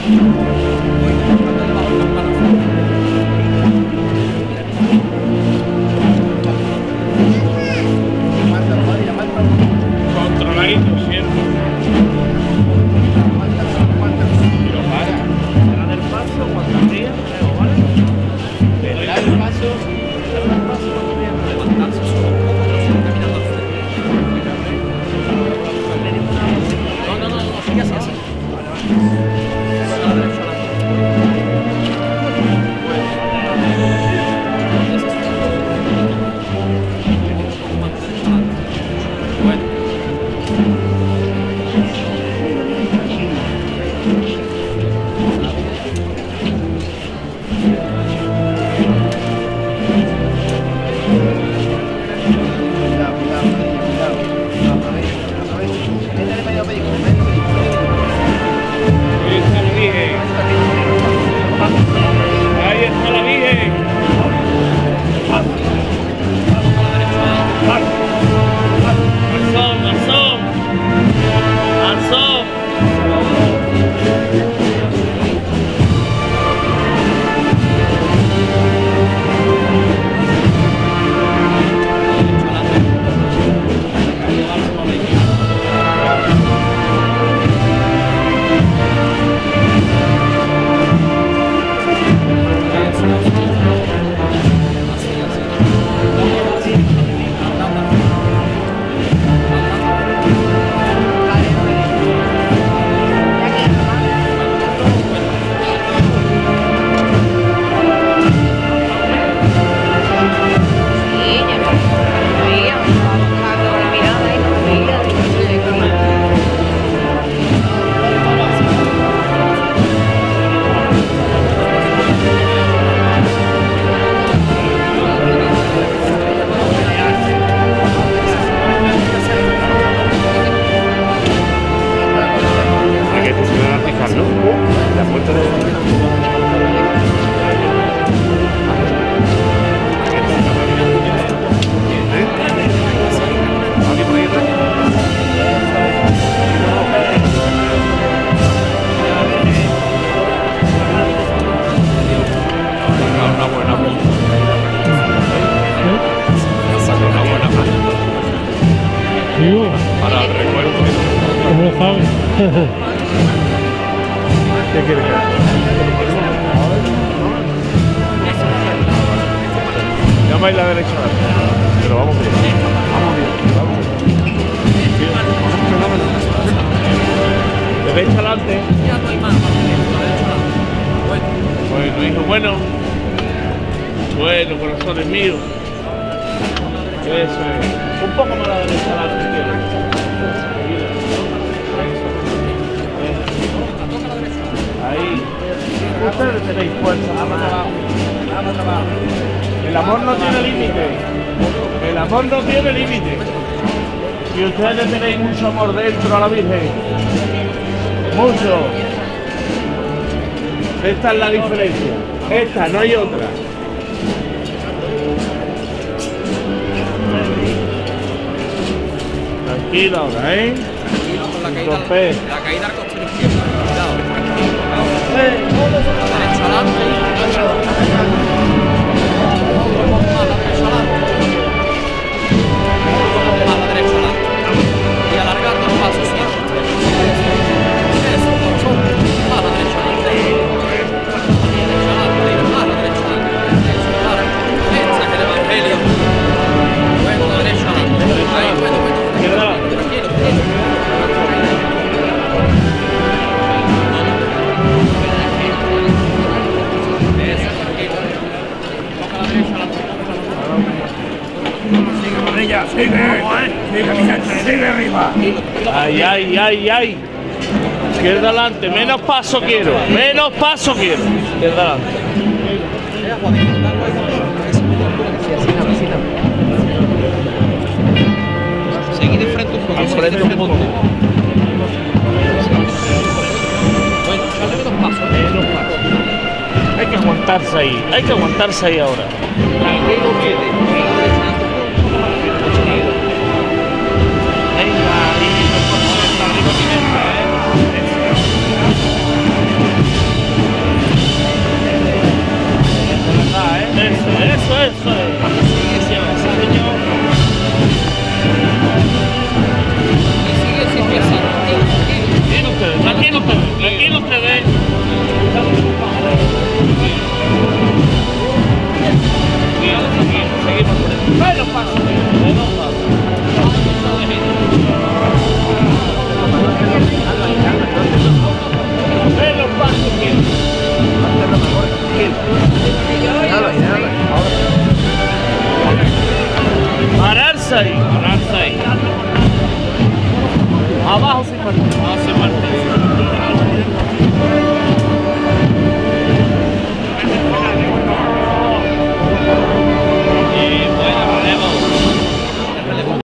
Controladito siempre. Pero para. Detrás del paso, cuando arriba, ¿vale? Detrás del paso. Levantarse solo un poco, pero sigue caminando al frente. No, sigue así. A la derecha, a la ahí está la Virgen. Al sol. Para el recuerdo. ¿Cómo lo sabes? ¿Qué quieres que haga? Llama ahí la derecha. Pero vamos bien. Derecha adelante. Bueno, hijo, bueno, corazones míos. Eso es. Un poco más a la derecha adelante. Ahí. Ustedes tenéis fuerza. El amor no tiene límite. El amor no tiene límite. Y ustedes tenéis mucho amor dentro a la Virgen. Mucho. Esta es la diferencia. Esta, no hay otra. Tranquilo ahora, ¿eh? Tranquilo con la caída al costado izquierdo. Cuidado, tranquilo. Derecha adelante. Más la derecha adelante. Y alargando los pasos siempre. Eso, más la derecha adelante. Más la derecha adelante. Eso, claro. Este es el evangelio. Luego la derecha adelante. Ahí, bueno. Tranquilo. Sigue arriba. Ay. Izquierda adelante, menos paso quiero. Izquierda adelante. Seguir de frente un poco. Al frente un poco. Bueno, echarle menos pasos. Hay que aguantarse ahí ahora.